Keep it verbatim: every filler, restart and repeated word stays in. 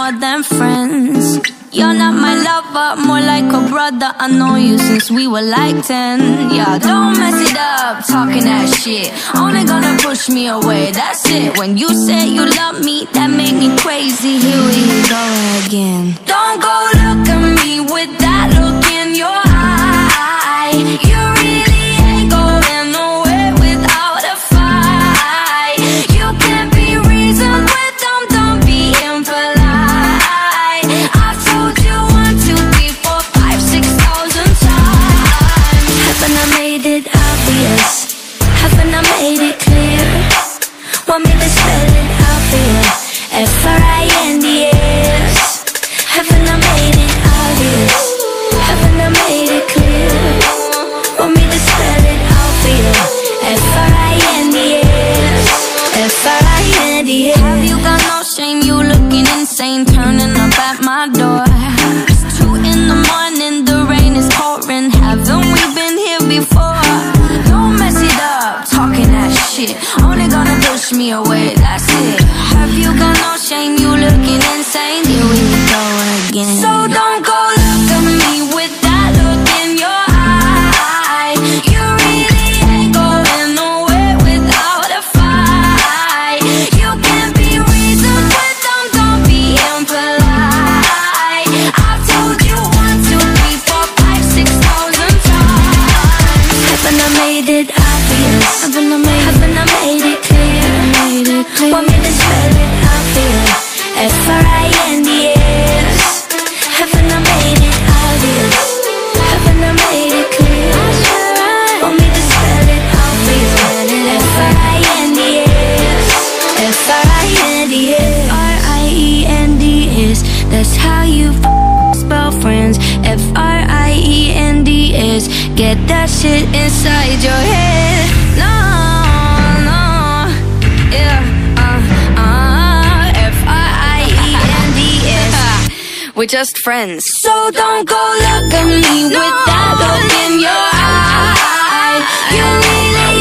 more than friends. You're not my lover, more like a brother. I know you since we were like ten. Yeah, don't mess it up, talking that shit. Only gonna push me away, that's it. When you said you love me, that made me crazy. Here we go again. Don't go look at me with that look in your eye. You really ain't going nowhere without a fight. You can't be reasoned with them, don't be impolite. I've told you one, two, three, four, five, six thousand times. Haven't I made it obvious? Haven't I made it clear? Want me to spell it out for you? F R I N D S. Haven't I made it obvious? Haven't I made it clear? Want me to spell it out for you? F R I N D S. F R I N D S. Have you got no shame? You looking insane, turning up at my door. It's two in the morning, the rain is pouring. Haven't we been here before? Don't mess it up, talking that shit. Only gonna push me away, that's it. Have you got no shame? You looking insane. Here we go again. So don't go look at me with that look in your eye. You really ain't going nowhere without a fight. You can't be reasoned with them, don't be impolite. I've told you one, two, three, four, five, six thousand times. Haven't I made it obvious? Haven't I made, haven't I made it clear? Made it clear. Want me to spell it out for you? F R I N D S. Haven't I made it obvious? Haven't I made it clear? Want me to spell it out for you? F R I N D S. F R I N D S. R I E N D S. That's how you f spell friends. F R I E N D S. Get that shit inside your head. No, no, yeah, uh, uh, F R I E N D S. We're just friends. So don't go look at me with that look in your eye. You really